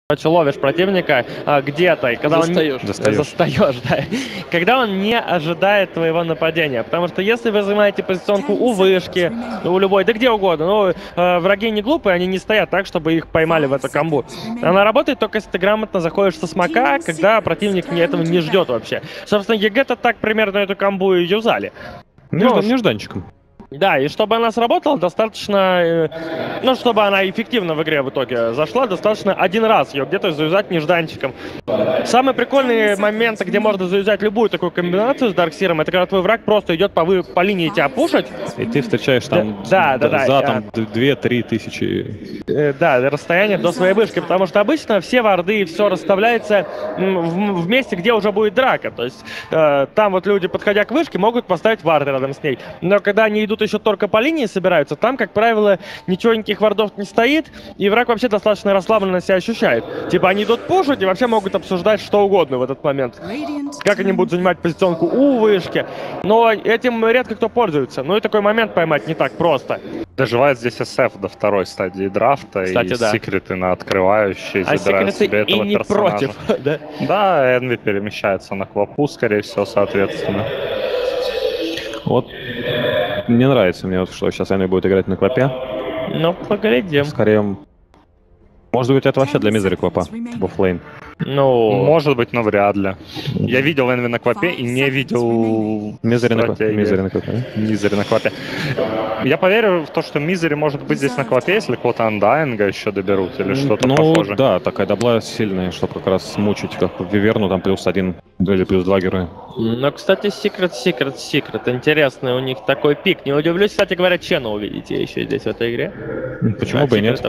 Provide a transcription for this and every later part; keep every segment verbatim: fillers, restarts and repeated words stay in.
Короче, ловишь противника а, где-то, и когда Застаешь. он Застаешь. Застаешь, да. Когда он не ожидает твоего нападения. Потому что если вы занимаете позиционку у вышки, у любой, да где угодно, ну, э, враги не глупые, они не стоят так, чтобы их поймали в эту комбу. Она работает только если ты грамотно заходишь со смока, когда противник не этого не ждет вообще. Собственно, ЕГЭ-то так примерно эту комбу и юзали. Неждан, нежданчиком. Да, и чтобы она сработала, достаточно, э, ну, чтобы она эффективно в игре в итоге зашла, достаточно один раз ее где-то заюзать нежданчиком. Самый прикольный момент, где можно заюзать любую такую комбинацию с Дарксиром, это когда твой враг просто идет по, вы, по линии тебя пушить. И ты встречаешь там да, да, да, за да, там две-три тысячи. Э, да, расстояние до своей вышки, потому что обычно все варды и все расставляется в, в месте, где уже будет драка. То есть э, там вот люди, подходя к вышке, могут поставить варды рядом с ней. Но когда они идут еще только по линии собираются, там, как правило, ничего, никаких вардов не стоит, и враг вообще достаточно расслабленно себя ощущает. Типа они идут пушить и вообще могут обсуждать что угодно в этот момент. Как они будут занимать позиционку у вышки. Но этим редко кто пользуется. Ну и такой момент поймать не так просто. Доживает здесь эс эф до второй стадии драфта. Кстати, и да. секреты на открывающие А забирают секреты себе этого и не персонажа. против, да? Да, Энви перемещается на Квапу, скорее всего, соответственно. Вот мне нравится, мне вот, что сейчас Энви будет играть на Квапе. Ну, поглядим. Скорее, может быть, это вообще для Мизери Квапа, типа флейн. Ну, может быть, но вряд ли. Я видел Энви на Квапе и не видел Мизери на Квапе. Мизери на Квапе. Мизери на Квапе. Я поверю в то, что Мизери может быть здесь на Квапе, если квота Андайнга еще доберут или что-то ну, похожее. Да, такая дабла сильная, чтобы как раз мучить, как в Виверну, там плюс один или плюс два героя. ну, кстати, Secret, Secret, Secret. Интересный у них такой пик. Не удивлюсь, кстати говоря, Чена увидите еще здесь в этой игре. Почему Да, бы и нет?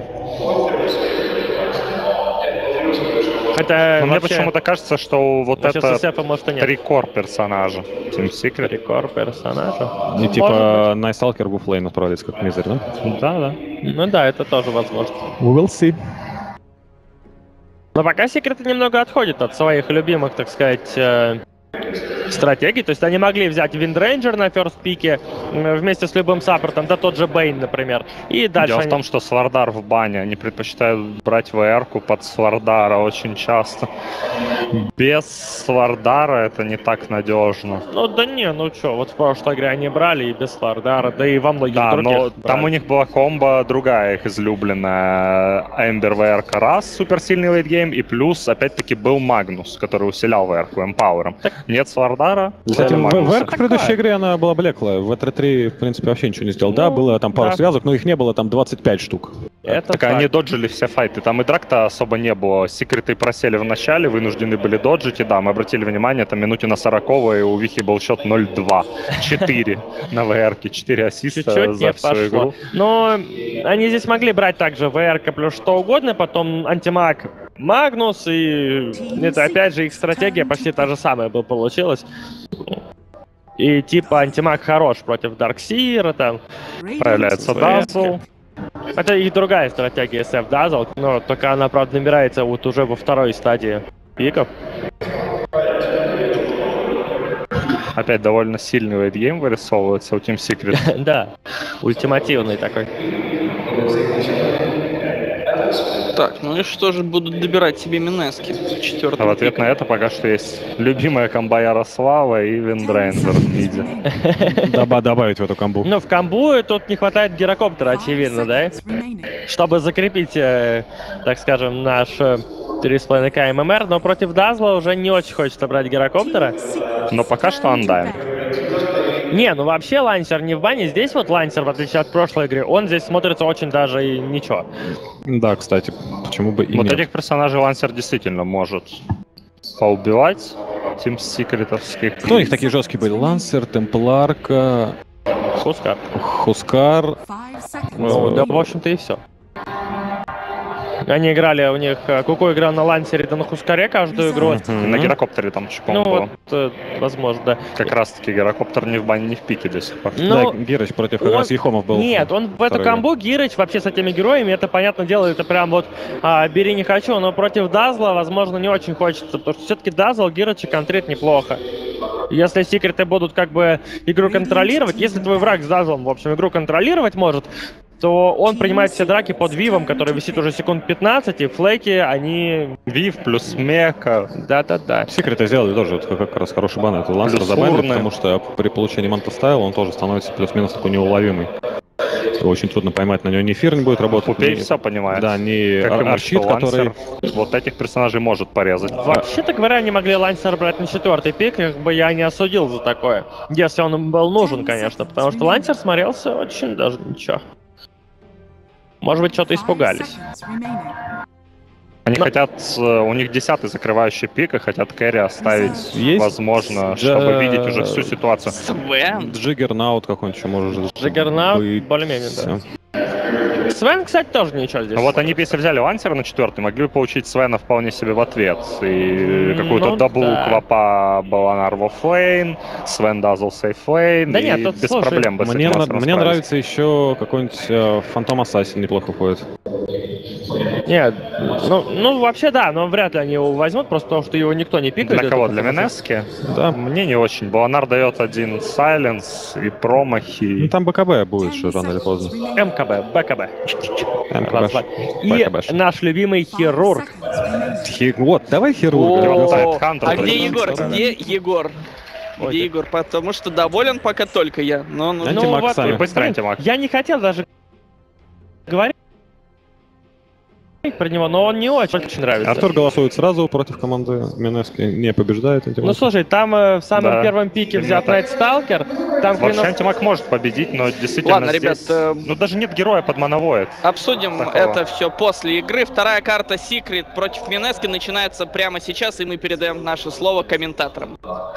Хотя Но мне вообще, почему-то кажется, что вот вообще это с эс эф, может, и нет. трикор персонажа. Team Secret. Трикор персонажа. И типа Найсталкер в флейн отправить, как Мизери, да? Да, да. Ну да, это тоже возможно. We will see. Но пока секреты немного отходят от своих любимых, так сказать, э, стратегий. То есть они могли взять Виндрейнджер на ферст-пике вместе с любым саппортом, да тот же Бейн, например. И дальше Дело они... в том, что Свардар в бане. Они предпочитают брать ВР-ку под Свардара очень часто. Без Свардара это не так надежно. Ну да не, ну чё, вот в прошлой игре они брали и без Свардара, да и во многих Да, других но брали. там у них была комбо другая, их излюбленная. Эмбер ВР-ка раз, суперсильный лейтгейм, и плюс, опять-таки, был Магнус, который усилял ВР-ку эмпауэром. Нет Свардара, Кстати, взяли в Магнуса. в предыдущей игре она была блеклая. В Э три, в принципе, вообще ничего не сделал. Да, Ну, было там пару да. связок, но их не было там двадцать пять штук. Это Так факт. они доджили все файты, там и драк-то особо не было. Секреты просели в начале, вынуждены были доджить, и да, мы обратили внимание, там минуте на сороковой у Вихи был счет ноль два. четыре на ВР-ке, четыре ассиста Чуть-чуть за не всю пошло. игру. Но они здесь могли брать также ВР-ка плюс что угодно, потом антимаг Магнус, и это опять же их стратегия почти та же самая бы получилась. И типа антимаг хорош против Дарксира, там Появляется Дазл. это их другая стратегия эс эф Dazzle, но только она, правда, набирается вот уже во второй стадии пиков. Опять довольно сильный лейтгейм вырисовывается у Team Secret. Да, ультимативный такой. Так, ну и что же будут добирать себе Минески в четвертом А в ответ пике? на это пока что есть любимая комба Ярослава и Виндрейнджер в миде. Доба добавить в эту комбу. Ну, в комбу тут не хватает гирокоптера, очевидно, да? Чтобы закрепить, э, так скажем, наш три с половиной ка ММР, но против Дазла уже не очень хочется брать гирокоптера. Но пока что Undying. Не, ну вообще Лансер не в бане. Здесь вот Лансер, в отличие от прошлой игры, он здесь смотрится очень даже и ничего. Да, кстати, почему бы и Вот нет. этих персонажей Лансер действительно может поубивать. Team Секретовских. Кто у них такие жесткие были? Лансер, Темпларка, Хускар. Хускар. Ну, да, в общем-то и все. Они играли, у них Куку играл на Лансере, да на Хускаре каждую игру. На гирокоптере там чипом Ну было. вот, э, возможно, да. Как раз таки гирокоптер не в бане, не в пике до сих пор. Ну, Да, Герыч против как он- раз Ехомов был. Нет, он в эту второй. комбу Гирыч вообще с этими героями, это, понятно дело, это прям вот а, бери не хочу, но против Дазла, возможно, не очень хочется, потому что все-таки Дазл Гирыча контрит неплохо. Если секреты будут как бы игру контролировать, если твой враг с Дазлом, в общем, игру контролировать может, то он принимает все драки под Вивом, который висит уже секунд пятнадцать, и флейки, они... Вив плюс мека. Да-да-да. Секреты сделали тоже вот как раз хороший бан. Это Лансер Плюс забанили, урны. потому что при получении манта стайла он тоже становится плюс-минус такой неуловимый. Его очень трудно поймать, на него ни эфир не будет работать. Пупей ни- все понимает. Да, не Как и мы, Арчит, что который... Лансер вот этих персонажей может порезать. Вообще-то говоря, они могли Лансер брать на четвертый пик, как бы я не осудил за такое. Если он им был нужен, конечно, потому что Лансер смотрелся очень даже ничего. Может быть, что-то испугались. Они Но- хотят, э, у них десятый закрывающий пик, и хотят кэрри оставить, Есть? возможно, Да. чтобы видеть уже всю ситуацию. Свен. Джиггернаут какой-нибудь еще может... Джиггернаут, быть. более-менее, да. Всё. Свен, кстати, тоже ничего здесь. Ну вот они бы, если взяли Лансера на четвертый, могли бы получить Свена вполне себе в ответ. И какую-то Ну даблу да. Квапа Баланар во флейн, Свен Дазл сейф флейн, Да и нет, тут, без слушай, проблем бы с Мне, этим нра- Лансером мне справились. нравится еще какой-нибудь э, Фантом Ассасин неплохо ходит. Нет, ну, ну вообще да, но вряд ли они его возьмут, просто потому что его никто не пикает. Для кого? Это Для просто- Минески? Да. Мне не очень. Баланар дает один сайленс и промахи. Ну там БКБ будет же рано или поздно. МКБ, БКБ. МКБ. Раз, два. И БКБ. наш любимый хирург. Хи- Вот, давай хирурга. О, Тайт Хантер А только где что Егор? сказали. Где Егор? Ой, Где ты- Егор? Потому что доволен пока только я. Но, ну, Антимаг Ну, вот, сами. Быстро блин, антимаг. Я не хотел даже говорить про него, но он не очень, очень нравится. Артур голосует сразу против команды Минески, не побеждает Ну антимаг. слушай, там э, в самом Да. первом пике взят Именно Найт Сталкер, там Вообще клинок- антимаг может победить, но действительно Ладно, здесь... ребят, э, Ну даже нет героя под мановоид. обсудим Такого. это все после игры. Вторая карта Secret против Минески начинается прямо сейчас, и мы передаем наше слово комментаторам.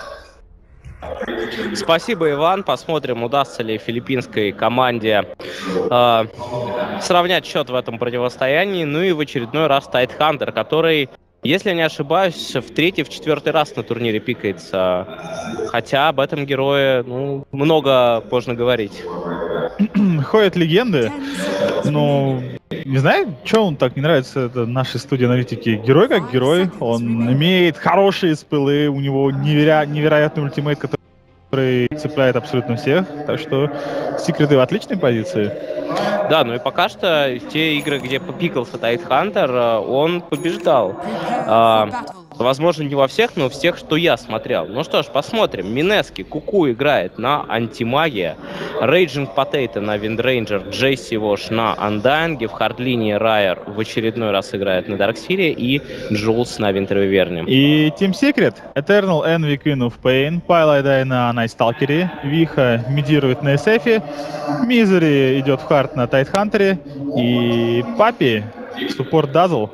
Спасибо, Иван. Посмотрим, удастся ли филиппинской команде э, сравнять счет в этом противостоянии. Ну и в очередной раз Тайтхантер, который, если я не ошибаюсь, в третий, в четвертый раз на турнире пикается. Хотя об этом герое, ну, много можно говорить. Ходят легенды, но не знаю, что он так не нравится это нашей студии аналитики. Герой как герой, он имеет хорошие спылы, у него неверо- невероятный ультимейт, который цепляет абсолютно всех, так что секреты в отличной позиции. Да, ну и пока что те игры, где попикался Тайтхантер, э, он побеждал. А, возможно, не во всех, но в всех, что я смотрел. Ну что ж, посмотрим. Минески, Куку играет на антимагии, Рейджинг Потейто на Виндрейнджер, Джейси Вош на Андайнге, в хардлине Райер в очередной раз играет на Дарксире и Джулс на Винтервиверне. И Team Secret, Eternal Envy Queen of Pain, Пайлайдай на Найтсталкере, Виха медирует на эс эф, Мизери идет в хард на Тайтхантере, и Папи, суппорт Дазл.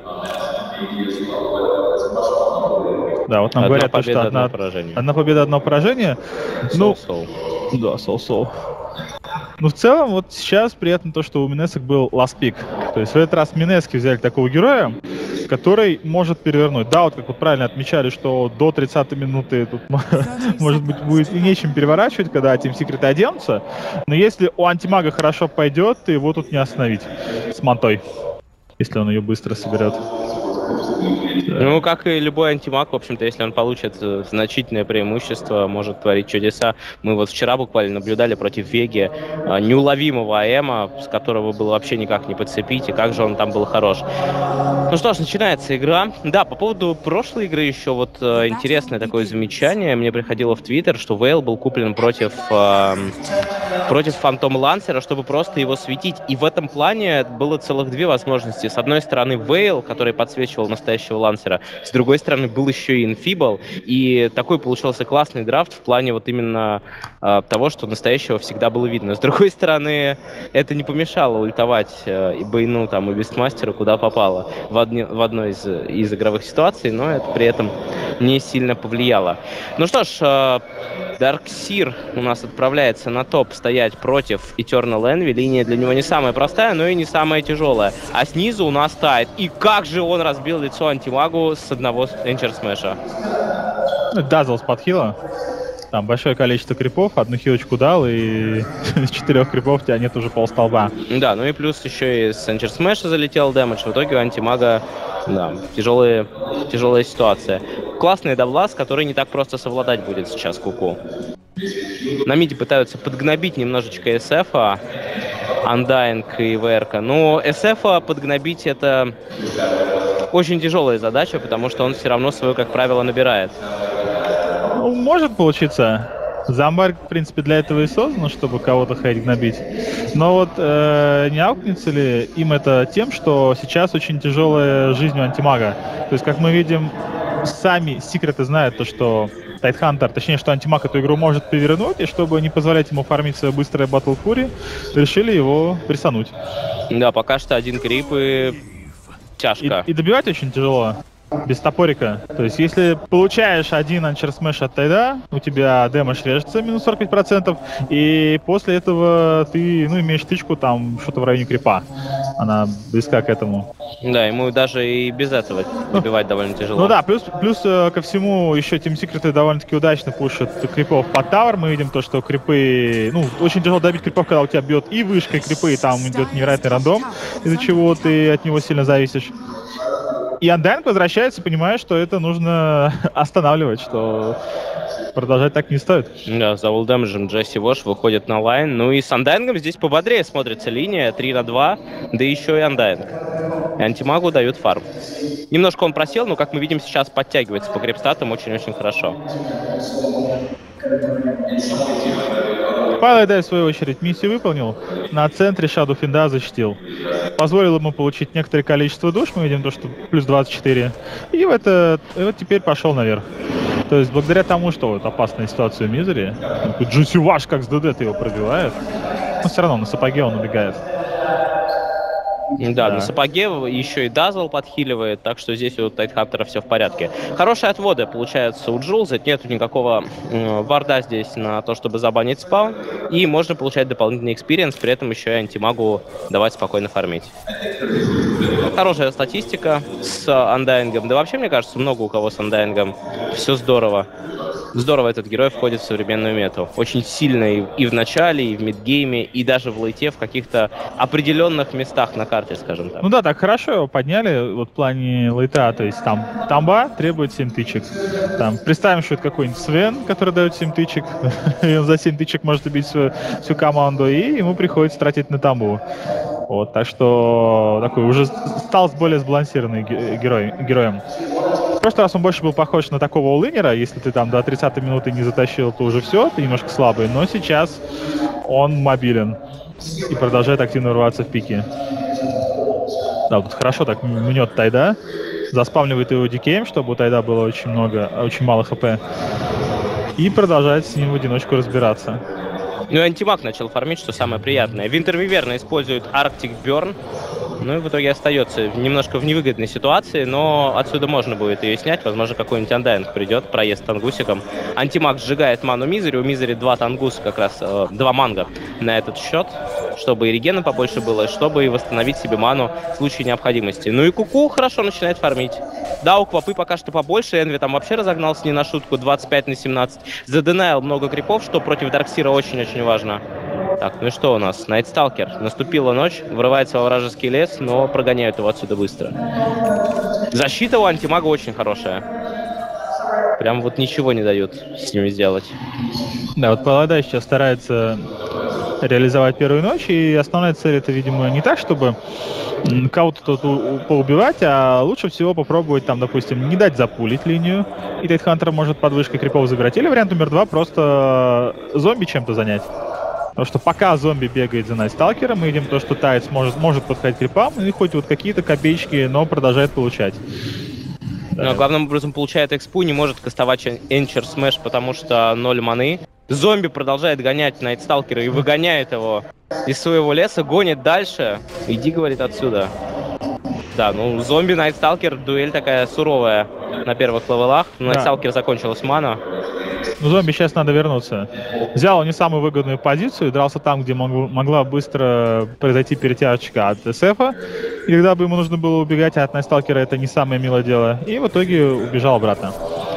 Да, вот нам Одна говорят, то, победа, что одно одна, поражение. одна победа, одно поражение. Ну, Соу-соу. да, соу-соу. Ну, в целом, вот сейчас приятно то, что у Минесок был last pick. То есть в этот раз Минески взяли такого героя, который может перевернуть. Да, вот как вот правильно отмечали, что до тридцатой минуты тут, может быть, будет и нечем переворачивать, когда Team Secret оденутся. Но если у антимага хорошо пойдет, то его тут не остановить с мантой, если он ее быстро соберет. Ну, как и любой антимаг, в общем-то, если он получит э, значительное преимущество, может творить чудеса. Мы вот вчера буквально наблюдали против Веги э, неуловимого АЭМа, с которого было вообще никак не подцепить, и как же он там был хорош. Ну что ж, начинается игра. Да, по поводу прошлой игры еще вот э, интересное такое замечание. Мне приходило в Твиттер, что Вейл был куплен против, э, против Фантом Лансера, чтобы просто его светить. И в этом плане было целых две возможности. С одной стороны, Вейл, который подсвечивал настоящего Лансера, с другой стороны, был еще и Инфибл, и такой получился классный драфт в плане вот именно э, того, что настоящего всегда было видно. С другой стороны, это не помешало ультовать э, и Бэйну, там, и Бестмастеру куда попало в, одни, в одной из, из игровых ситуаций, но это при этом не сильно повлияло. Ну что ж, э, Дарксир у нас отправляется на топ стоять против Eternal Envy. Линия для него не самая простая, но и не самая тяжелая. А снизу у нас Тайт. И как же он разбил лицо антимагу с одного Энчер Смэша. Дазл с подхила. Там большое количество крипов, одну хилочку дал, и из четырех крипов у тебя нет уже полстолба. Да, ну и плюс еще и с Энчер Смэша залетел дэмэдж. В итоге у антимага, да, тяжелая, тяжелая ситуация. Классный даблас, который не так просто совладать будет сейчас Куку. На миде пытаются подгнобить немножечко эс эф, а Undying и ВРК. Но эс эф подгнобить это очень тяжелая задача, потому что он все равно свое, как правило, набирает. Ну, может получиться. Зомбарь, в принципе, для этого и создан, чтобы кого-то ходить гнобить. Но вот э, не аукнется ли им это тем, что сейчас очень тяжелая жизнь у антимага? То есть, как мы видим, сами секреты знают то, что Тайтхантер, точнее, что антимаг эту игру может перевернуть, и чтобы не позволять ему фармить свое быстрое Battle Fury, решили его прессануть. Да, пока что один крип и тяжко. И, и добивать очень тяжело. Без топорика. То есть, если получаешь один анчер смэш от Тайда, у тебя дэмэдж режется минус сорок пять процентов, и после этого ты, ну, имеешь тычку там что-то в районе крипа. Она близка к этому. Да, ему даже и без этого добивать ну, довольно тяжело. Ну да, плюс, плюс ко всему еще Team Secret довольно-таки удачно пушат крипов под тавер. Мы видим то, что крипы... Ну, очень тяжело добить крипов, когда у тебя бьет и вышка, и крипы, и там идет невероятный рандом, из-за чего ты от него сильно зависишь. И Undying возвращается, понимая, что это нужно останавливать, что продолжать так не стоит. Да, за улдэмэджем Джесси Вош выходит на лайн. Ну и с Undying здесь пободрее смотрится линия, три на два, да еще и Undying. И антимагу дают фарм. Немножко он просел, но, как мы видим, сейчас подтягивается по крипстатам очень-очень хорошо. Паладай, в свою очередь, миссию выполнил. На центре Shadow Fiend защитил. Позволил ему получить некоторое количество душ. Мы видим то, что плюс двадцать четыре. И, в это, и вот теперь пошел наверх. То есть, благодаря тому, что вот опасная ситуация в Мизере, Джуси Ваш как с ДД его пробивает, но все равно на сапоге он убегает. Да, да, на сапоге еще и Дазл подхиливает, так что здесь у Тайтхантера все в порядке. Хорошие отводы получаются у Джулза, нету никакого э, варда здесь на то, чтобы забанить спаун, и можно получать дополнительный экспириенс, при этом еще и антимагу давать спокойно фармить. Хорошая статистика с Undying. Да вообще, мне кажется, много у кого с Undying. Все здорово. Здорово этот герой входит в современную мету. Очень сильный и в начале, и в мидгейме, и даже в лейте в каких-то определенных местах на карте, скажем так. Ну да, так хорошо его подняли вот в плане лейта. То есть там тамба требует семь тычек. Там, представим, что это какой-нибудь Свен, который дает семь тычек, и он за семь тычек может убить всю, всю команду, и ему приходится тратить на тамбу. Вот, так что такой уже стал более сбалансированный герой, героем. В прошлый раз он больше был похож на такого улынера. Если ты там до тридцатой минуты не затащил, то уже все, ты немножко слабый. Но сейчас он мобилен и продолжает активно рваться в пике. Да, вот хорошо так мнет Тайда. Заспавнивает его дикеем, чтобы у Тайда было очень много, очень мало хп. И продолжает с ним в одиночку разбираться. Ну и антимаг начал фармить, что самое приятное. Винтер Виверна использует Arctic Burn. Ну и в итоге остается немножко в невыгодной ситуации, но отсюда можно будет ее снять. Возможно, какой-нибудь Undying придет, проезд тангусиком. Антимаг сжигает ману Мизери. У Мизери два тангуса, как раз э, два манга на этот счет, чтобы и регена побольше было, чтобы и восстановить себе ману в случае необходимости. Ну и Куку хорошо начинает фармить. Да, у Квапы пока что побольше. Энви там вообще разогнался не на шутку, двадцать пять на семнадцать. Заденайл много крипов, что против Дарксира очень-очень важно. Так, ну и что у нас? Найтсталкер. Наступила ночь, врывается во вражеский лес, но прогоняют его отсюда быстро. Защита у антимага очень хорошая. Прям вот ничего не дают с ними сделать. Да, вот Паладай сейчас старается реализовать первую ночь, и основная цель это, видимо, не так, чтобы кого-то тут поубивать, а лучше всего попробовать там, допустим, не дать запулить линию, и Тайтхантер может под вышкой крипов забирать. Или вариант номер два, просто зомби чем-то занять. Потому что пока зомби бегает за Найтсталкером, мы видим то, что Тайтс может, может подходить к крипам, и хоть вот какие-то копеечки, но продолжает получать. Да. Но главным образом получает экспу, не может кастовать Энчер Смэш, потому что ноль маны. Зомби продолжает гонять Найтсталкера и выгоняет его из своего леса, гонит дальше. Иди, говорит, отсюда. Да, ну зомби Найтсталкер, дуэль такая суровая на первых левелах. Да. Найтсталкер закончилась мана. Ну, зомби сейчас надо вернуться. Взял не самую выгодную позицию, дрался там, где мог, могла быстро произойти перетяжечка от эс эфа. И когда бы ему нужно было убегать, а от Найтсталкера это не самое милое дело. И в итоге убежал обратно.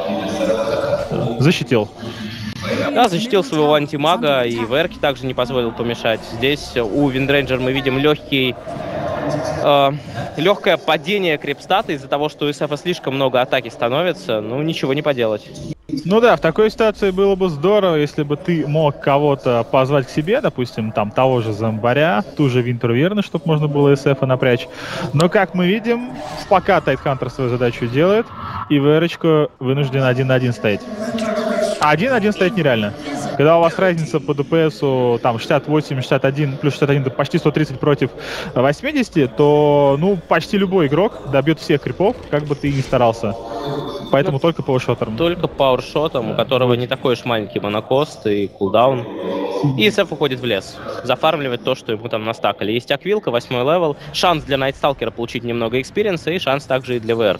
Защитил. Да, защитил своего антимага, и ВРК также не позволил помешать. Здесь у Виндрейнджер мы видим легкий... Э, легкое падение крипстата из-за того, что у эс эфа слишком много атаки становится. Ну, ничего не поделать. Ну да, в такой ситуации было бы здорово, если бы ты мог кого-то позвать к себе, допустим, там того же Зомбаря, ту же Винтерверна, чтобы можно было эс-эфа напрячь. Но, как мы видим, пока Тайтхантер свою задачу делает, и ВРочка вынужден один на один стоять. А один на один стоять нереально. Когда у вас разница по ДПСу там шестьдесят восемь, шестьдесят один, плюс шестьдесят один, это почти сто тридцать против восьмидесяти, то, ну, почти любой игрок добьет всех крипов, как бы ты ни старался. Поэтому ну, только пауэршотом. Только пауэршотом, у которого не такой уж маленький монокост и кулдаун. И эс-эф уходит в лес. Зафармливать то, что ему там настакали. Есть аквилка, восьмой левел. Шанс для Найтсталкера получить немного экспириенса и шанс также и для ВР.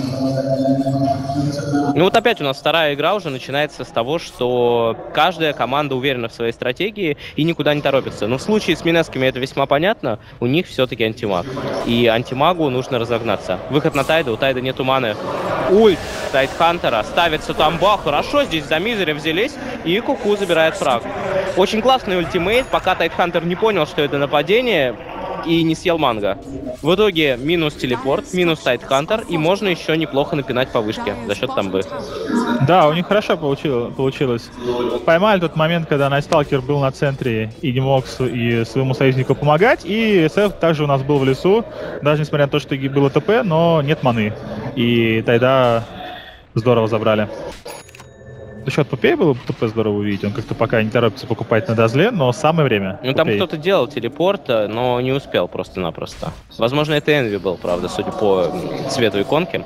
Ну вот опять у нас вторая игра уже начинается с того, что каждая команда уверена в своей стратегии и никуда не торопится. Но в случае с Минесками это весьма понятно. У них все-таки антимаг. И антимагу нужно разогнаться. Выход на Тайда. У Тайда нету маны. Ульт Тайтхантера. Ставится тамба. Хорошо, здесь за Мизери взялись. И Куку забирает фраг. Очень классный ультимейт, пока Тайтхантер не понял, что это нападение, и не съел манго. В итоге минус телепорт, минус Тайтхантер, и можно еще неплохо напинать по вышке за счет тамбы. Да, у них хорошо получилось. получилось. Поймали тот момент, когда Найтсталкер был на центре и не мог с, и своему союзнику помогать, и эс-эф также у нас был в лесу, даже несмотря на то, что было ТП, но нет маны. И Тайда здорово забрали. За счет Пупей было бы ТП здорово увидеть, он как-то пока не торопится покупать на Дазле, но самое время. Ну там кто-то делал телепорт, но не успел просто-напросто. Возможно, это Энви был, правда, судя по цвету иконки.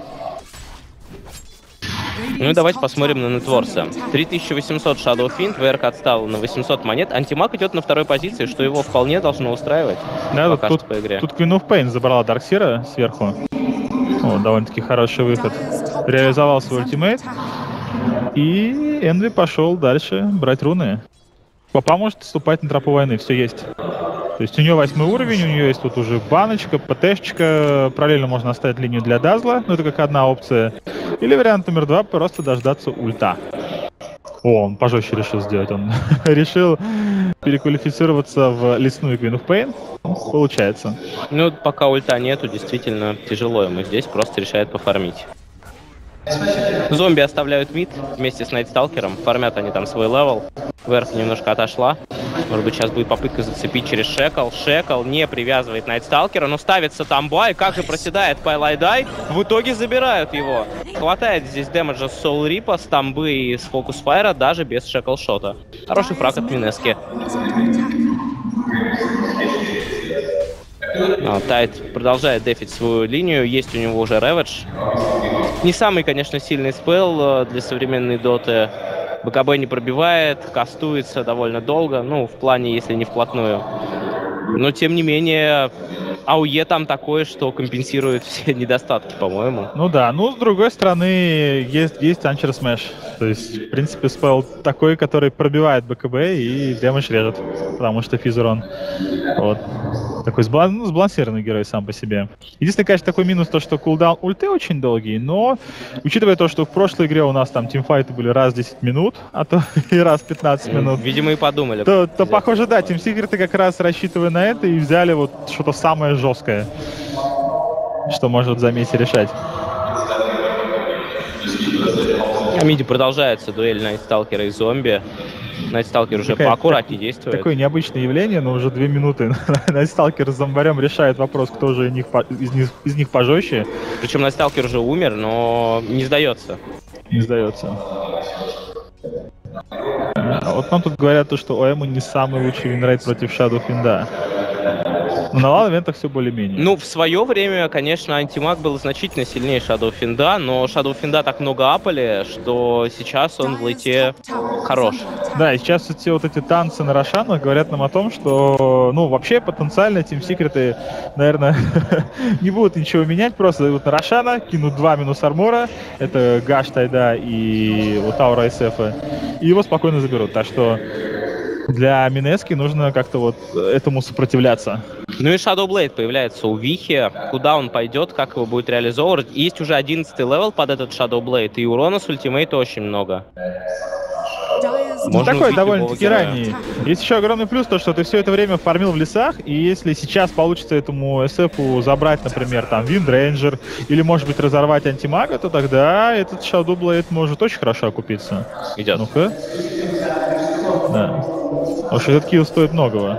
Ну и давайте посмотрим на нетворса. три тысячи восемьсот Shadow Fiend, ВРК отстал на восемьсот монет. Антимаг идет на второй позиции, что его вполне должно устраивать. Да, пока тут, что по игре. Тут Queen of Pain забрала Дарксира сверху. О, довольно-таки хороший выход. Реализовал свой ультимейт. И Энви пошел дальше брать руны. Папа может вступать на тропу войны, все есть. То есть у нее восьмой уровень, у нее есть тут уже баночка, ПТшечка. Параллельно можно оставить линию для Дазла, но это как одна опция. Или вариант номер два, просто дождаться ульта. О, он пожестче решил сделать. Он решил переквалифицироваться в лесную Queen of Pain. Получается. Ну, пока ульта нету, действительно тяжело ему здесь, просто решает пофармить. Зомби оставляют мид вместе с Найтсталкером. Фармят они там свой левел. Верх немножко отошла. Может быть, сейчас будет попытка зацепить через Шекл. Шекл не привязывает Найтсталкера, но ставится тамба, и как же проседает Пайлайдай. В итоге забирают его. Хватает здесь дэмэджа с Soul Rip'а, с тамбы и с Фокус Файра, даже без Шекл-шота. Хороший фраг от Минески. А, Тайт продолжает дефить свою линию, есть у него уже Рэвидж. Не самый, конечно, сильный спелл для современной доты. БКБ не пробивает, кастуется довольно долго, ну, в плане, если не вплотную. Но, тем не менее, АОЕ там такое, что компенсирует все недостатки, по-моему. Ну да, ну, с другой стороны, есть, есть Анчер Смэш. То есть, в принципе, спелл такой, который пробивает БКБ и дэмэдж режет, потому что физурон. Вот. Такой сбалан... ну, сбалансированный герой сам по себе. Единственный, конечно, такой минус, то, что кулдаун ульты очень долгий, но, учитывая то, что в прошлой игре у нас там тимфайты были раз в десять минут, а то и раз в пятнадцать минут. Видимо, и подумали. То, то похоже, да, Team Secret как раз рассчитывая на это и взяли вот что-то самое жесткое, что может в замесе решать. На миде продолжается дуэль Найтсталкера и зомби. Найтсталкер уже Такая, поаккуратнее так, действует. Такое необычное явление, но уже две минуты Найтсталкер с зомбарем решает вопрос, кто же из них, из них, из них пожестче. Причем Найтсталкер уже умер, но не сдается. Не сдается. А вот нам тут говорят, что ОЭМу не самый лучший винрейт против Shadow Fiend. Но на лан-ивентах все более-менее. Ну, в свое время, конечно, антимаг был значительно сильнее Shadow Fiend, но Shadow Fiend так много апали, что сейчас он в лейте хорош. Да, и сейчас все вот эти танцы на Рошанах говорят нам о том, что, ну, вообще потенциально Team Secret, наверное, не будут ничего менять, просто дают на Рошана, кинут два минус армора, это Гаш, Тайда и вот Аура эс-эф, и его спокойно заберут, так что для Минески нужно как-то вот этому сопротивляться. Ну и Shadow Blade появляется у Вихи. Куда он пойдет, как его будет реализовывать. Есть уже одиннадцатый левел под этот Shadow Blade, и урона с ультимейта очень много. Ну, Можно такой убить довольно-таки любого героя. ранний. Есть еще огромный плюс, то, что ты все это время фармил в лесах, и если сейчас получится этому эс эфу забрать, например, там, Виндрейнджер, или, может быть, разорвать антимага, то тогда этот Shadow Blade может очень хорошо окупиться. Идет. Ну-ка. Да. Потому что этот килл стоит многого.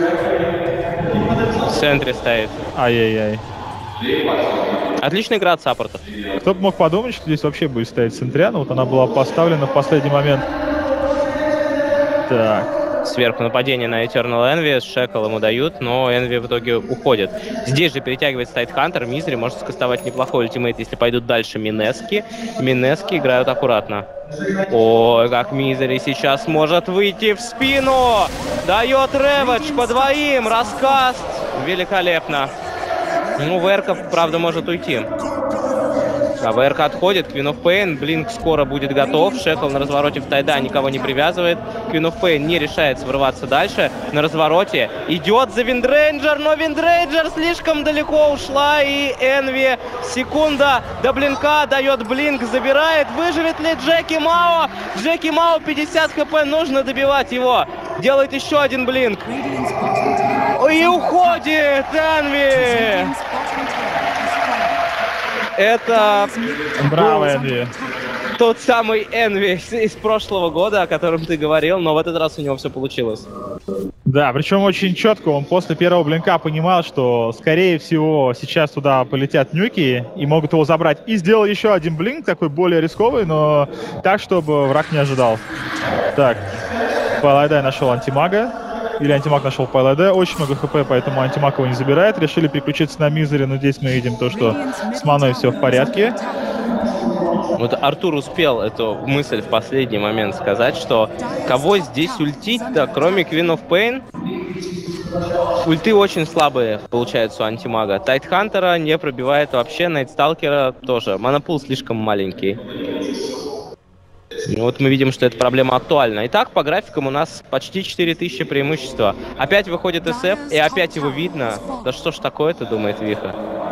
В центре стоит. Ай-яй-яй. Отличная игра от саппортов. Кто бы мог подумать, что здесь вообще будет стоять Центряна, вот она была поставлена в последний момент. Так. Сверху нападение на Eternal Envy, Шекл ему дают, но Envy в итоге уходит. Здесь же перетягивается Тайтхантер, Мизери может скастовать неплохой ультимейт, если пойдут дальше Минески. Минески играют аккуратно. Ой, как Мизери сейчас может выйти в спину! Дает Рэвидж по двоим, раскаст! Великолепно. Ну, ВРК, правда, может уйти. А ВРК отходит, Queen of Pain, Блинк скоро будет готов, Шекл на развороте в тайда никого не привязывает, Queen of Pain не решается врываться дальше, на развороте идет за Виндрейнджер, но Виндрейнджер слишком далеко ушла, и Envy секунда до Блинка, дает Блинк, забирает, выживет ли Джеки Мао? Джеки Мао пятьдесят хп, нужно добивать его, делает еще один Блинк. И уходит Envy! Это Браво, Энви. тот самый Envy из прошлого года, о котором ты говорил, но в этот раз у него все получилось. Да, причем очень четко он после первого блинка понимал, что, скорее всего, сейчас туда полетят нюки и могут его забрать. И сделал еще один блинк, такой более рисковый, но так, чтобы враг не ожидал. Так, Пайлайдай нашел антимага. Или антимаг нашел Пайлайдай. Очень много хп, поэтому антимаг его не забирает. Решили переключиться на Мизери, но здесь мы видим то, что с маной все в порядке. Вот Артур успел эту мысль в последний момент сказать, что кого здесь ультить-то, кроме Queen of Pain? Ульты очень слабые получаются у антимага. Тайтхантера не пробивает вообще, Найтсталкера тоже. Монопул слишком маленький. Вот мы видим, что эта проблема актуальна. Итак, по графикам у нас почти четыре тысячи преимущества. Опять выходит эс эф, и опять его видно. Да что ж такое-то, думает Виха.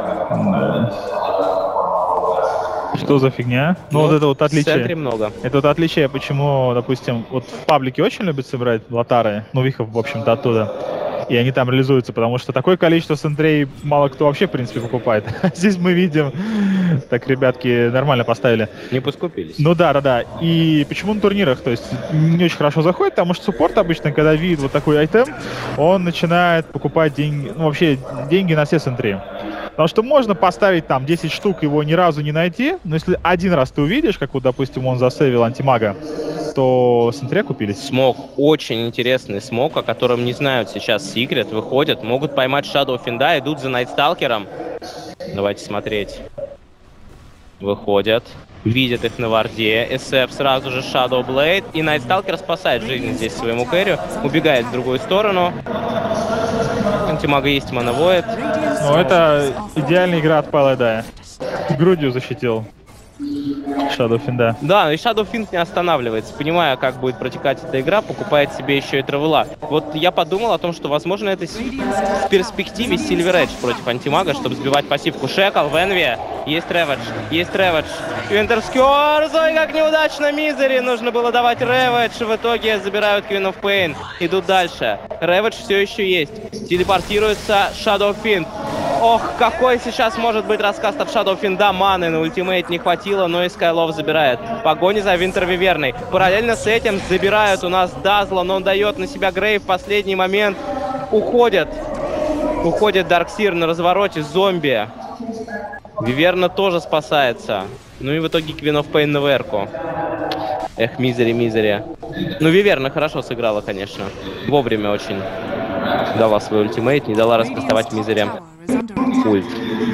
Что за фигня? Ну, Ну, вот это вот В отличие. центре много. Это вот отличие, почему, допустим, вот в паблике очень любят собирать лотары, ну, Вихов, в общем-то, оттуда. И они там реализуются, потому что такое количество центрей мало кто вообще, в принципе, покупает. Здесь мы видим, так, ребятки нормально поставили. Не поскупились. Ну да, да, да. И почему на турнирах, то есть, не очень хорошо заходит, потому что суппорт обычно, когда видит вот такой айтем, он начинает покупать деньги, ну, вообще, деньги на все центры. Потому что можно поставить там десять штук, его ни разу не найти, но если один раз ты увидишь, как вот, допустим, он засейвил антимага, то центре купились. Смог, очень интересный смог, о котором не знают сейчас Секрет, выходят, могут поймать Shadow Финда, идут за Найтсталкером. Давайте смотреть. Выходят, видят их на варде, эс эф сразу же Shadow Blade, и Найтсталкер спасает жизнь здесь своему кэрри, убегает в другую сторону. Антимага есть, Манавоид. Ну, это идеальная игра от Пайлайдая. Грудью защитил Shadow Финда. Да, и Shadow Fiend не останавливается, понимая, как будет протекать эта игра, покупает себе еще и травела. Вот я подумал о том, что, возможно, это с- в перспективе Silver Edge против антимага, чтобы сбивать пассивку. Шекл, в Envy, есть Рэвидж, есть Рэвидж. Винтерскёрз, ой, как неудачно Мизери, нужно было давать Рэвидж, в итоге забирают Queen of Pain, идут дальше. Рэвидж все еще есть, телепортируется Shadow Fiend. Ох, какой сейчас может быть раскаст от Shadow Финда, маны на ультимейт не хватило, но и Скайлов забирает. Погони за Винтер Виверной. Параллельно с этим забирают у нас Дазла, но он дает на себя Грейв в последний момент. Уходят. Уходит Дарксир на развороте, зомби. Виверна тоже спасается. Ну и в итоге Queen of Pain на ВРку. Эх, Мизери, Мизери. Ну, Виверна хорошо сыграла, конечно. Вовремя очень дала свой ультимейт, не дала раскастовать Мизери ульт.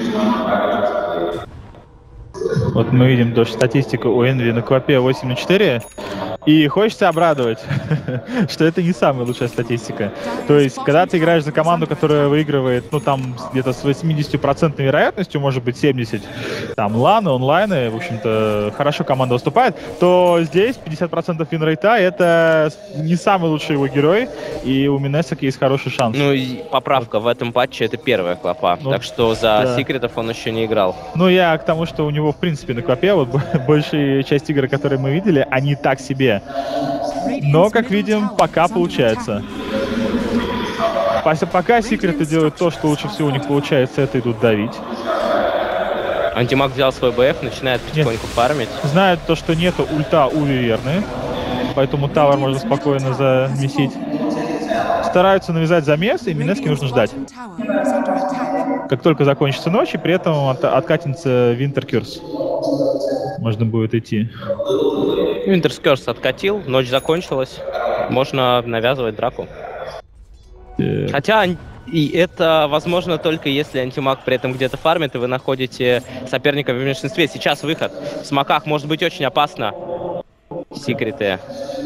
Вот мы видим тоже статистику у Envy на Квапе восемь на четыре. И хочется обрадовать, что это не самая лучшая статистика. То есть, когда ты играешь за команду, которая выигрывает, ну, там, где-то с восьмидесятью процентной вероятностью, может быть, семьдесят, там, ланы, онлайны, в общем-то, хорошо команда выступает, то здесь пятьдесят процентов винрейта — это не самый лучший его герой, и у Минесок есть хороший шанс. Ну и поправка, в этом патче это первая клопа, Ну, так что за да. секретов он еще не играл. Ну, я к тому, что у него, в принципе, принципе, на Квапе, вот большая часть игр, которые мы видели, они так себе. Но, как видим, пока получается. Пока секреты делают то, что лучше всего у них получается, это идут давить. Антимаг взял свой БФ, начинает потихоньку Нет. фармить. Знают то, что нету ульта у Виверны, поэтому тавер можно спокойно замесить. Стараются навязать замес, и Минески нужно ждать. Как только закончится ночь, и при этом от, откатится Winter Curse. Можно будет идти. Winter Curse откатил, ночь закончилась. Можно навязывать драку. Yeah. Хотя и это возможно только если антимаг при этом где-то фармит, и вы находите соперника в меньшинстве. Сейчас выход. В смоках может быть очень опасно. Секреты.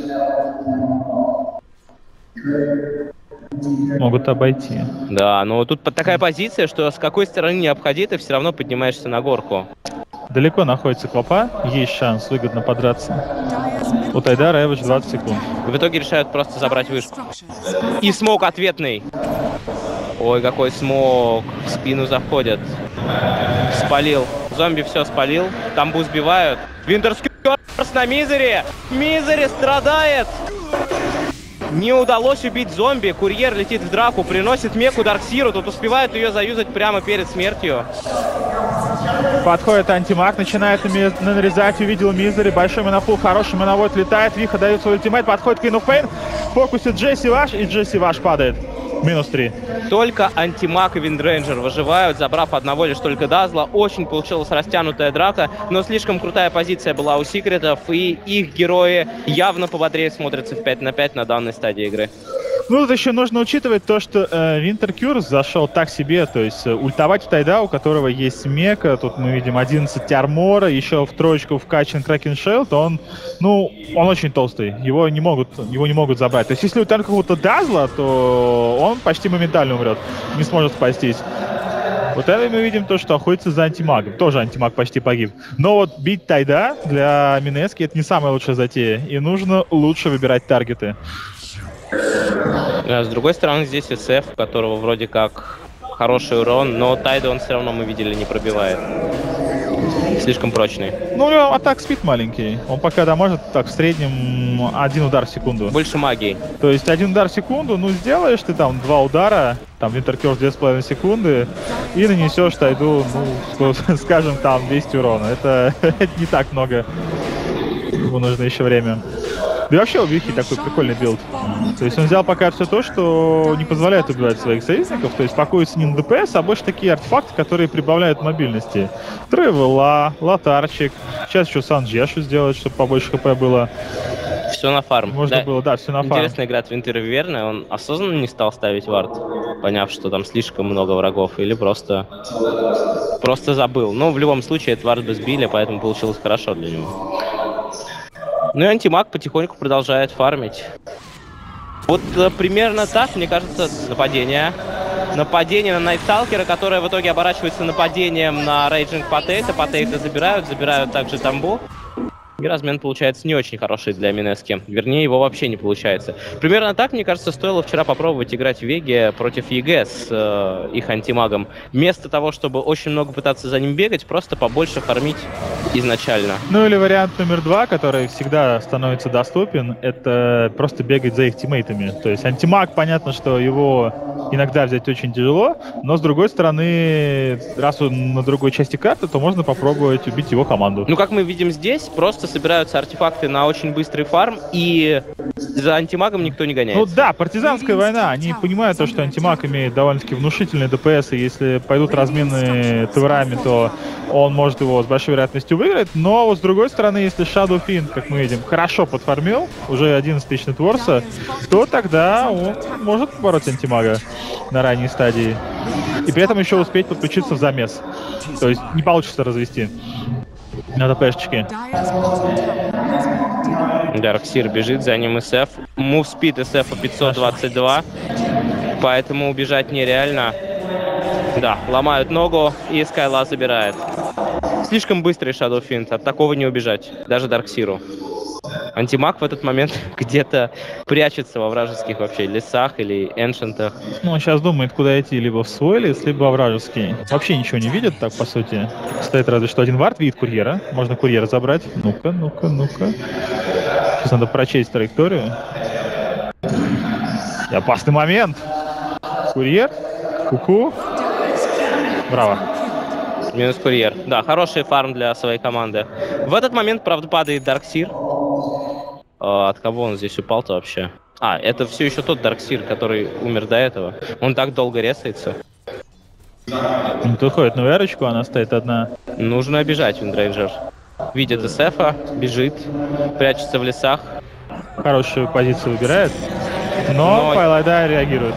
Могут обойти. Да, но тут такая позиция, что с какой стороны не обходи, ты все равно поднимаешься на горку. Далеко находится Квапа, есть шанс выгодно подраться. У Тайдара Эвидж двадцать секунд. В итоге решают просто забрать вышку. И смог ответный. Ой, какой смог. В спину заходят. Спалил. Зомби все спалил. Тамбу сбивают. Винтерскёрс на Мизере. Мизере страдает. Не удалось убить зомби. Курьер летит в драку, приносит меку Дарксиру. Тут успевают ее заюзать прямо перед смертью. Подходит антимаг, начинает нарезать, увидел Мизери, большой монопул, хороший моновод летает, Виха дает свой ультимейт, подходит к Queen of Pain, фокусит Джесси Ваш, и Джесси Ваш падает. Минус три. Только антимаг и Виндрейнджер выживают, забрав одного лишь только Дазла. Очень получилась растянутая драка, но слишком крутая позиция была у секретов, и их герои явно пободрее смотрятся в пять на пять на данной стадии игры. Ну, тут еще нужно учитывать то, что э, Winter Curse зашел так себе, то есть э, ультовать в Тайда, у которого есть мека, тут мы видим одиннадцать армора, еще в троечку вкачан Кракен Шелд, он, ну, он очень толстый, его не могут, его не могут забрать. То есть если ультовать какого-то Дазла, то он почти моментально умрет, не сможет спастись. Вот это мы видим то, что охотится за антимагом. Тоже антимаг почти погиб. Но вот бить Тайда для Минески это не самая лучшая затея, и нужно лучше выбирать таргеты. С другой стороны, здесь эс эф, у которого вроде как хороший урон, но Тайда он все равно, мы видели, не пробивает. Слишком прочный. Ну, у него атак спид маленький. Он пока дамажит так в среднем один удар в секунду. Больше магии. То есть один удар в секунду, ну сделаешь ты там два удара, там Winter Curse две с половиной секунды, и нанесешь Тайду, ну, скажем, там двести урона. Это, это не так много. Ему нужно еще время. Да и вообще у Вихи такой прикольный билд. То есть он взял пока все то, что не позволяет убивать своих союзников, то есть пакуется не на ДПС, а больше такие артефакты, которые прибавляют мобильности. Тревела, лотарчик, сейчас еще Санджешу сделать, чтобы побольше хп было. Все на фарм. Можно да. было, да, все на фарм. Интересно играть в Винтер Виверна, он осознанно не стал ставить вард, поняв, что там слишком много врагов, или просто, просто забыл. Но в любом случае этот вард бы сбили, поэтому получилось хорошо для него. Ну и антимаг потихоньку продолжает фармить. Вот э, примерно так, мне кажется, нападение. Нападение на Найтсталкера, которое в итоге оборачивается нападением на Рейджинг Потейто. Потейто забирают, забирают также Тамбу. И размен получается не очень хороший для Минески. Вернее, его вообще не получается. Примерно так, мне кажется, стоило вчера попробовать играть в Веге против ЕГЭ с э, их антимагом. Вместо того, чтобы очень много пытаться за ним бегать, просто побольше фармить изначально. Ну или вариант номер два, который всегда становится доступен, это просто бегать за их тиммейтами. То есть антимаг, понятно, что его иногда взять очень тяжело, но с другой стороны, раз он на другой части карты, то можно попробовать убить его команду. Ну, как мы видим здесь, просто собираются артефакты на очень быстрый фарм, и за антимагом никто не гоняется. Ну да, партизанская война, они понимают то, что антимаг имеет довольно-таки внушительный ДПС, и если пойдут размены таверами, то он может его с большой вероятностью выиграть, но вот с другой стороны, если Shadow Fiend, как мы видим, хорошо подфармил, уже одиннадцать тысяч нетворса, то тогда он может побороть антимага на ранней стадии. И при этом еще успеть подключиться в замес. То есть не получится развести. Надо пешечки. Дарксир бежит, за ним эс эф. Мувспид эс эф пятьсот двадцать два. Поэтому убежать нереально. Да, ломают ногу, и Скайла забирает. Слишком быстрый Shadow Fiend, от такого не убежать. Даже Дарксиру. Антимаг в этот момент где-то прячется во вражеских вообще лесах или эншентах. Ну, он сейчас думает, куда идти, либо в свой лес, либо во вражеский. Вообще ничего не видит, так, по сути. Стоит разве что один вард, видит курьера. Можно курьера забрать. Ну-ка, ну-ка, ну-ка. Сейчас надо прочесть траекторию. И опасный момент. Курьер. Ку-ку. Браво. Минус курьер. Да, хороший фарм для своей команды. В этот момент, правда, падает Дарксир. А, от кого он здесь упал-то вообще? А, это все еще тот Дарксир, который умер до этого. Он так долго ресается. Тут ходит на вэрочку, она стоит одна. Нужно обижать Виндрейнджер. Видит эсэфа, бежит, прячется в лесах. Хорошую позицию выбирает. Но, но... Пайлайда реагирует.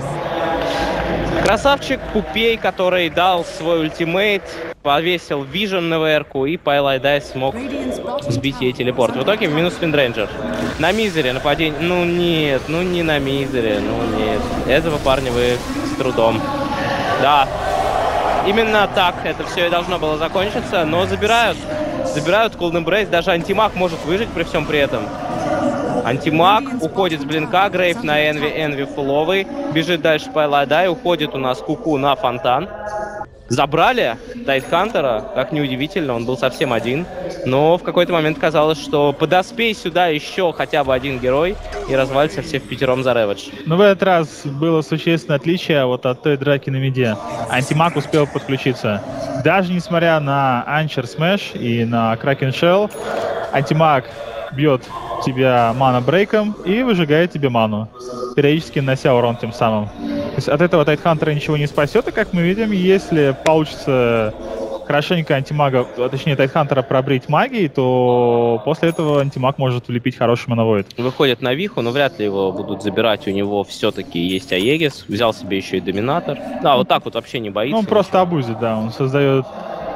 Красавчик Пупей, который дал свой ультимейт, повесил вижен на ВРку, и Пайлайдай смог сбить ей телепорт. В итоге минус Виндрейнджер. На мизере нападение. Ну нет, ну не на мизере, ну нет. Этого парня вы с трудом. Да, именно так это все и должно было закончиться, но забирают. Забирают Cold Embrace, даже антимаг может выжить при всем при этом. Антимаг уходит с блинка, Грейв на Энви, Энви фуловый, бежит дальше Пайлайдай, уходит у нас Куку на фонтан. Забрали Тайтхантера, как неудивительно, он был совсем один. Но в какой-то момент казалось, что подоспей сюда еще хотя бы один герой и развалится все впятером за реведж. Но в этот раз было существенное отличие вот от той драки на миде. Антимаг успел подключиться. Даже несмотря на Анчер Смэш и на Кракен Шелл, Антимаг бьет тебя мана-брейком и выжигает тебе ману, периодически нанося урон тем самым. То есть от этого Тайтхантера ничего не спасет, и как мы видим, если получится хорошенько антимага, точнее Тайтхантера пробрить магией, то после этого антимаг может влепить хороший мановойд. Выходит на Виху, но вряд ли его будут забирать, у него все-таки есть Аегис, взял себе еще и Доминатор. Да, вот так вот вообще не боится. Ну, он просто абузит, да, он создает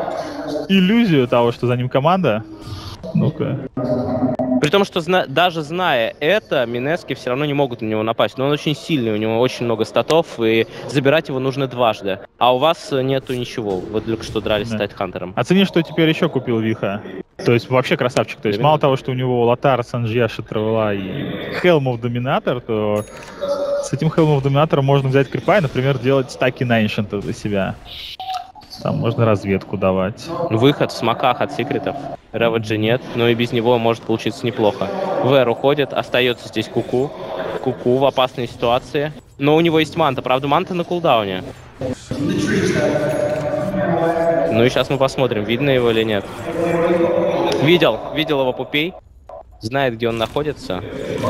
иллюзию того, что за ним команда. Ну-ка. При том, что зна даже зная это, Минески все равно не могут на него напасть. Но он очень сильный, у него очень много статов, и забирать его нужно дважды. А у вас нету ничего. Вы только что дрались да. с Тайтхантером. Оцени, что теперь еще купил Виха. То есть вообще красавчик. То есть Именно. Мало того, что у него Лотар, Санджьяша, Травела и Хелмов Доминатор, то с этим Хелмов Доминатором можно взять крипа и, например, делать стаки на Эншента для себя. Там можно разведку давать. Выход в смоках от секретов. Реведжа нет, но и без него может получиться неплохо. Вэр уходит, остается здесь Куку. Куку в опасной ситуации. Но у него есть манта, правда манта на кулдауне. Ну и сейчас мы посмотрим, видно его или нет. Видел, видел его Пупей. Знает, где он находится.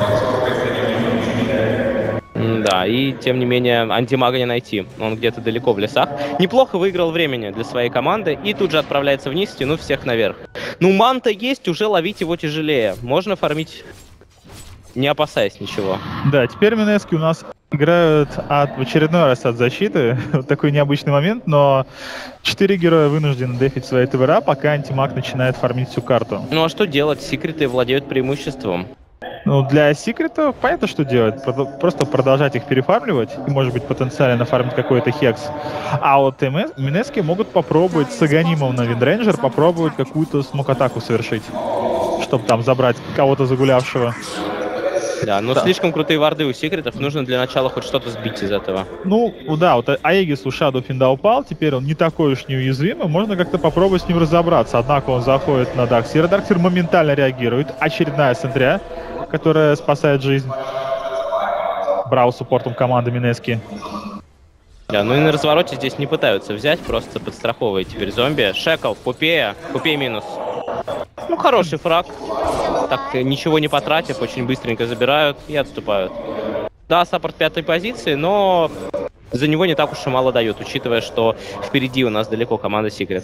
Да, и тем не менее антимага не найти. Он где-то далеко в лесах. Неплохо выиграл времени для своей команды и тут же отправляется вниз, тянув всех наверх. Ну, манта есть, уже ловить его тяжелее. Можно фармить, не опасаясь ничего. Да, теперь Минески у нас играют от, в очередной раз от защиты. Вот такой необычный момент, но четыре героя вынуждены дефить свои ТВРа, пока антимаг начинает фармить всю карту. Ну а что делать? Секреты владеют преимуществом. Ну, для секретов понятно, что делать. Просто продолжать их перефармливать и, может быть, потенциально нафармить какой-то хекс. А вот Минески могут попробовать с Аганимом на Виндрейнджер попробовать какую-то смок-атаку совершить, чтобы там забрать кого-то загулявшего. Да, но да. слишком крутые варды у секретов, нужно для начала хоть что-то сбить из этого. Ну, да, вот Аегис у Shadow Fiend упал, теперь он не такой уж неуязвимый, можно как-то попробовать с ним разобраться. Однако он заходит на Дарксира, Дарксир моментально реагирует, очередная сентря, которая спасает жизнь. Браво суппортом команды Минески. Да, ну и на развороте здесь не пытаются взять, просто подстраховывает теперь зомби. Шекл, Пупея, Пупей минус. Ну, хороший фраг. Так, ничего не потратив, очень быстренько забирают и отступают. Да, саппорт пятой позиции, но за него не так уж и мало дают, учитывая, что впереди у нас далеко команда Секрет.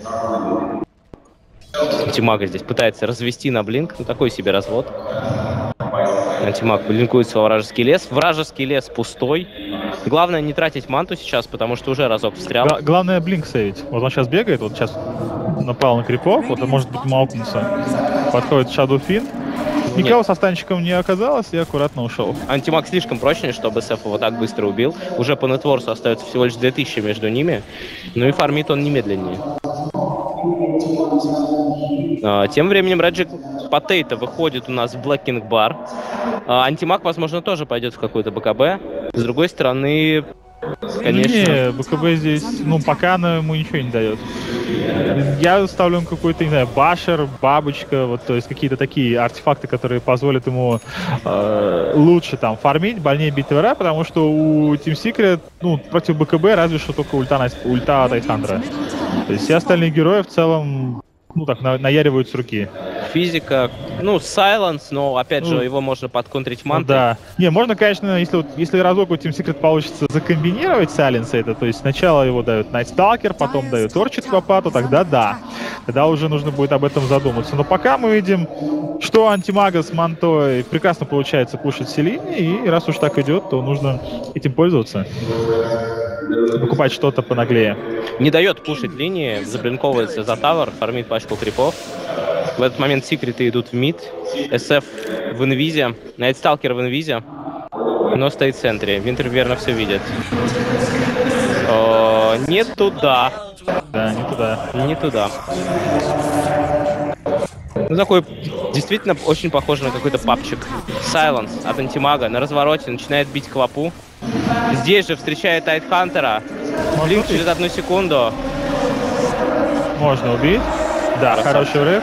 Антимага здесь пытается развести на блинк, ну такой себе развод. Антимаг блинкуется во вражеский лес. Вражеский лес пустой. Главное не тратить манту сейчас, потому что уже разок встрял. Г главное блинк сейвить. Вот он сейчас бегает, вот сейчас напал на крипов, вот он может быть маукнуться. Подходит Shadow Fiend. Никого Нет. со станчиком не оказалось и аккуратно ушел. Антимаг слишком прочный, чтобы эс эф его так быстро убил. Уже по нетворсу остается всего лишь две тысячи между ними. Ну и фармит он немедленнее. А, тем временем Реджик Потейто выходит у нас в Black King Bar. А, Антимаг, возможно, тоже пойдет в какой-то БКБ. С другой стороны, конечно... Не, БКБ здесь, ну, пока она ему ничего не дает. Я ставлю ему какой-то, не знаю, башер, бабочка, вот, то есть какие-то такие артефакты, которые позволят ему э, лучше там фармить, больнее бить ТВР, потому что у Team Secret, ну, против БКБ разве что только ульта, ульта Тайтхантера. То есть все остальные герои в целом, ну, так, на, наяривают с руки. Физика, ну, Silence, но, опять Ну, же, его можно подконтрить Ну, мантой. да. Не, можно, конечно, если, вот, если разок у Team Secret получится закомбинировать Silence это, то есть сначала его дают Night Stalker, потом дают Orchid Папату, тогда да. Тогда уже нужно будет об этом задуматься. Но пока мы видим, что Антимага с Мантой прекрасно получается пушить все линии, и раз уж так идет, то нужно этим пользоваться. Покупать что-то понаглее. Не дает пушить линии, заблинковывается за тавер, фармит пачку крипов. В этот момент секреты идут в мид. эс эф в инвизе, Найтсталкер в инвизе, но стоит в центре. Винтер верно все видит. О, не туда. Да, не туда. Не туда. Ну, такой действительно очень похож на какой-то папчик. Сайленс от Антимага на развороте начинает бить квапу. Здесь же встречает Тайтхантера. Блинк через одну секунду. Можно убить. Да, Красавчик. хороший врыв.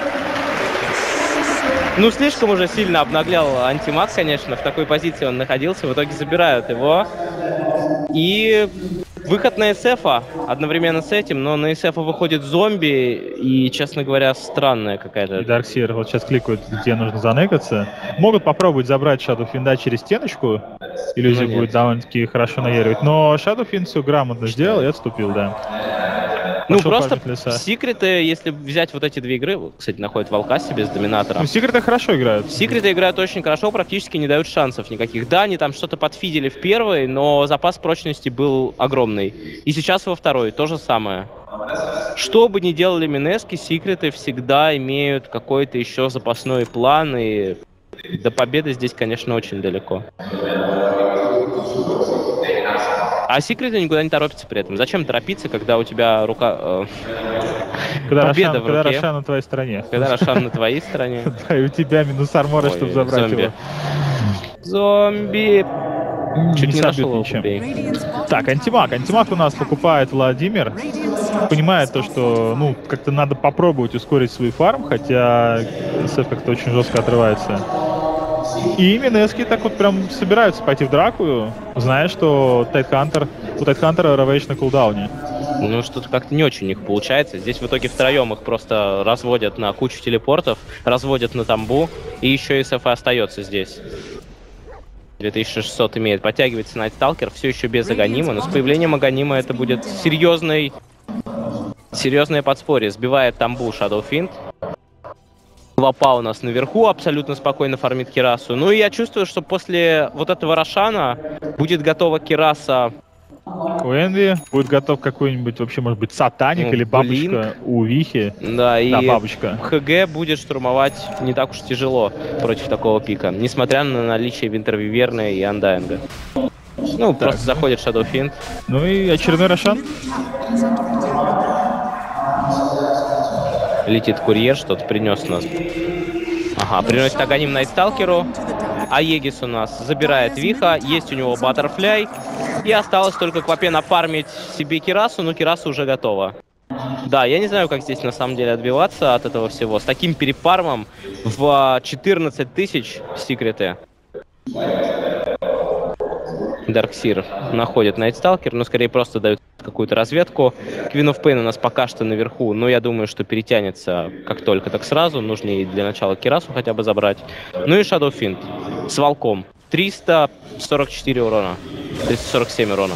Ну, слишком уже сильно обнаглял Антимаг, конечно. В такой позиции он находился. В итоге забирают его. И выход на эс эф одновременно с этим, но на эс эф выходит зомби. И, честно говоря, странная какая-то. И Дарксир вот сейчас кликают, где нужно заныкаться. Могут попробовать забрать Shadowfiend через стеночку. Иллюзия Ну, будет довольно-таки хорошо наяривать. Но Shadowfiend все грамотно сделал и отступил, да. Ну, Пошел просто фармить леса. секреты, если взять вот эти две игры, кстати, находят волка себе с доминатором. Ну, секреты хорошо играют. Секреты играют очень хорошо, практически не дают шансов никаких. Да, они там что-то подфидели в первой, но запас прочности был огромный. И сейчас во второй то же самое. Что бы ни делали Минески, секреты всегда имеют какой-то еще запасной план, и до победы здесь, конечно, очень далеко. А секреты никуда не торопятся при этом. Зачем торопиться, когда у тебя рука... Э, Когда победа Рошан, в когда руке. Рошан на твоей стороне. Когда Рошан на твоей стороне. Да, и у тебя минус армора, Ой, чтобы забрать зомби. его. Зомби! Чуть не, Не нашел его, собьют убей. Так, Антимаг. Антимаг у нас покупает Владимир. Понимает то, что, ну, как-то надо попробовать ускорить свой фарм, хотя эс эф как-то очень жестко отрывается. И Минески так вот прям собираются пойти в драку, зная, что Тайтхантер, у Тайтхантера Равейдж на кулдауне. Ну, что-то как-то не очень у них получается. Здесь в итоге втроем их просто разводят на кучу телепортов, разводят на тамбу, и еще эс эф остается здесь. две тысячи шестьсот имеет. Подтягивается Найтсталкер, все еще без Аганима, но с появлением Аганима это будет серьезный, серьезное подспорье. Сбивает тамбу Shadowfiend. Квапа у нас наверху абсолютно спокойно фармит Кирасу. Ну и я чувствую, что после вот этого Рошана будет готова Кираса. У Энви будет готов какой-нибудь, вообще, может быть, сатаник Ну, или бабочка Блинк. у Вихи. Да, и Да, бабочка. ХГ будет штурмовать не так уж тяжело против такого пика, несмотря на наличие Винтервиверна и Андайнга. Ну, просто заходит Shadowfiend. Ну и очередной Рошан. Летит курьер, что-то принес у нас. Ага, приносит Аганим Найтсталкеру. А Егис у нас забирает Виха. Есть у него Баттерфляй. И осталось только Квапе нафармить себе Кирасу, но Кираса уже готова. Да, я не знаю, как здесь на самом деле отбиваться от этого всего. С таким перепармом в четырнадцать тысяч секреты. Дарксир находит Найтсталкер, но скорее просто дают какую-то разведку. Queen of Pain у нас пока что наверху, но я думаю, что перетянется как только, так сразу. Нужно ей для начала Кирасу хотя бы забрать. Ну и Shadowfiend с волком. триста сорок четыре урона. триста сорок семь урона.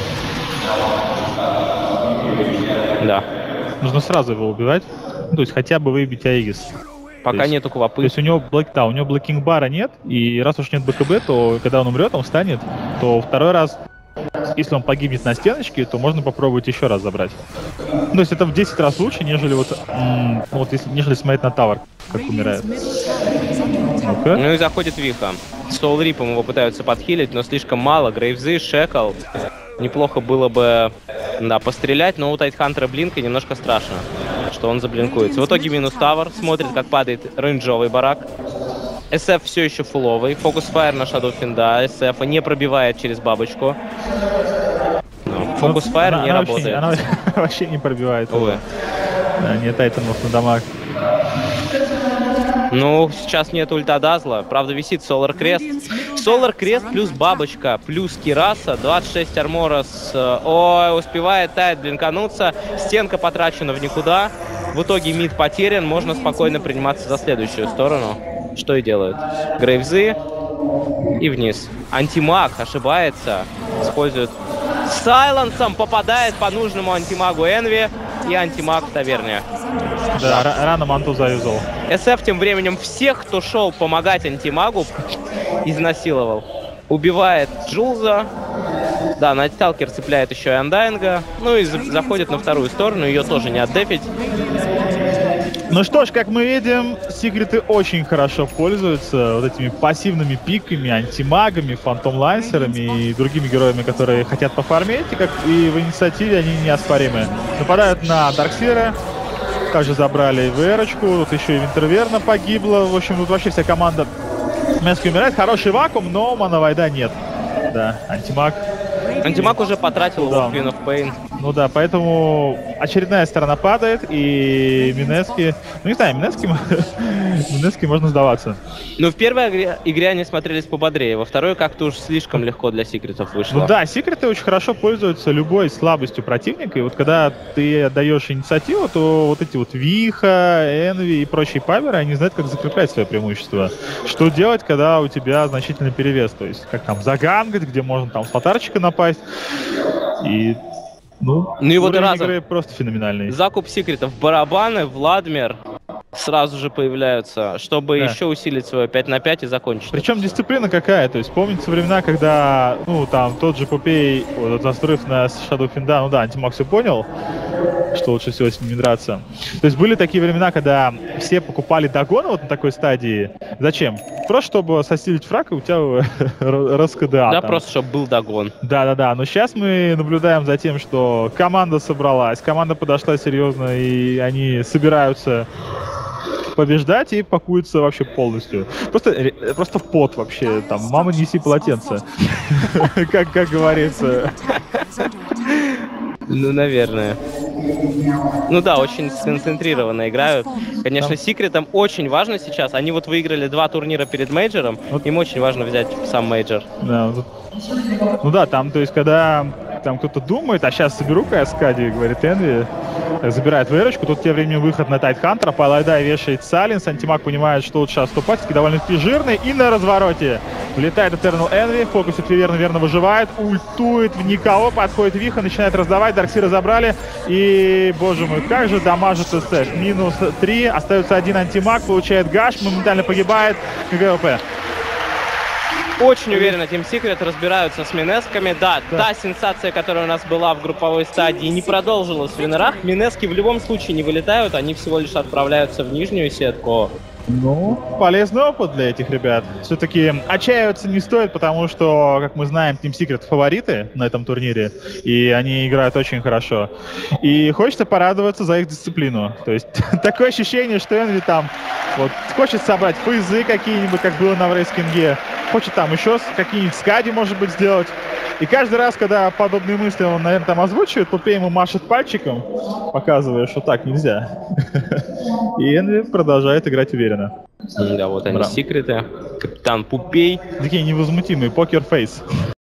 Да. Нужно сразу его убивать. Ну, то есть хотя бы выбить Аегис. Пока То есть- нету То квапы. есть у него блэк, да, у него блэкинг бара нет, и раз уж нет БКБ, то когда он умрет, он встанет, то второй раз, если он погибнет на стеночке, то можно попробовать еще раз забрать. Ну, то есть это в десять раз лучше, нежели вот, м, ну, вот если, нежели смотреть на тавер, как умирает. Ну-ка. Ну и заходит Виха. Соул Рипом его пытаются подхилить, но слишком мало. Грейвзы, Шекл. Неплохо было бы, да, пострелять, но у Тайтхантера Блинка немножко страшно. что он заблинкуется. В итоге минус тавер, смотрит, как падает рейнджовый барак. эс эф все еще фуловый. Фокус фаер на Shadow Fiend. эс эф не пробивает через бабочку. Фокус фаер она, не она работает. Вообще, она вообще не пробивает. Увы. Да, нет айтемов на дамаг. Ну, сейчас нет ульта Дазла. Правда, висит Solar Крест. Solar Крест плюс бабочка, плюс Кираса. двадцать шесть армора с... Ой, успевает Тайд блинкануться. Стенка потрачена в никуда. В итоге мид потерян. Можно спокойно приниматься за следующую сторону. Что и делают. Грейвзы. И вниз. Антимаг ошибается. Использует... Сайленсом попадает по нужному антимагу Энви. И антимаг в таверне. Да, да. Рано манту заюзал. эс эф тем временем всех, кто шел помогать антимагу, изнасиловал. Убивает Джулза. Да, Найтсталкер цепляет еще и Андайнга. Ну и заходит на вторую сторону, ее тоже не отдефить. Ну что ж, как мы видим, секреты очень хорошо пользуются вот этими пассивными пиками, антимагами, фантом-лансерами и другими героями, которые хотят пофармить, и, как и в инициативе они неоспоримы. Нападают на Дарксира, также забрали ВРочку, тут еще и Винтерверна погибла. В общем, тут вообще вся команда Мески умирает. Хороший вакуум, но Манавайда нет. Да, антимаг. Антимаг уже потратил да. Queen of Pain. Ну да, поэтому очередная сторона падает, и Минески... Ну не знаю, Минески, Минески можно сдаваться. Ну в первой игре, игре они смотрелись пободрее, во второй как-то уж слишком легко для секретов вышло. Ну да, секреты очень хорошо пользуются любой слабостью противника, и вот когда ты даешь инициативу, то вот эти вот Виха, Энви и прочие паверы, они знают, как закреплять свое преимущество. Что делать, когда у тебя значительный перевес, то есть как там загангать, где можно там с фатарчика напасть, и... Ну, ну и вот разом игры просто феноменальный. Закуп секретов, барабаны, Владмир сразу же появляются, чтобы да. еще усилить свое пять на пять и закончить. Причем дисциплина какая, то есть помните времена, когда, ну, там, тот же Попей, вот, настройв на Shadow Fiend, ну да, антимаг все понял, что лучше всего с ними драться. То есть были такие времена, когда все покупали догоны вот на такой стадии. Зачем? Просто чтобы сосилить фраг, и у тебя РСКДА. Да, там. просто чтобы был догон. Да-да-да, но сейчас мы наблюдаем за тем, что команда собралась, команда подошла серьезно, и они собираются побеждать и пакуются вообще полностью. Просто, просто пот вообще, там, мама неси полотенце, как, как говорится. Ну, наверное. Ну да, очень сконцентрированно играют. Конечно, секретам очень важно сейчас. Они вот выиграли два турнира перед мейджором. Вот. Им очень важно взять сам мейджор. Да, вот. Ну да, там, то есть, когда там кто-то думает, а сейчас соберу-ка я Скади, говорит Энви, забирает ВРочку, тут тем временем выход на Тайтхантера, Палайдай вешает Саленс, антимаг понимает, что лучше отступать, довольно-таки жирный, и на развороте влетает Этернал Энви, фокусит Виверна, верно выживает, ультует в никого, подходит Виха, начинает раздавать, Дарксира забрали, и, боже мой, как же дамажит эс эф, минус три, остается один антимаг, получает гаш, моментально погибает, ГВП. Очень уверенно Team Secret разбираются с Минесками. Да, да, та сенсация, которая у нас была в групповой стадии, не продолжилась в винерах. Минески в любом случае не вылетают, они всего лишь отправляются в нижнюю сетку. Ну, полезный опыт для этих ребят. Все-таки отчаиваться не стоит, потому что, как мы знаем, Team Secret фавориты на этом турнире, и они играют очень хорошо. И хочется порадоваться за их дисциплину. То есть такое ощущение, что Энви там вот хочет собрать фейзы какие-нибудь, как было на Врейскинге, хочет там еще какие-нибудь скади, может быть, сделать. И каждый раз, когда подобные мысли он, наверное, там озвучивает, Попей ему машет пальчиком, показывая, что так нельзя. И Энви продолжает играть уверенно. Да, вот они, секреты. Капитан Пупей. Такие невозмутимые, покер-фейс.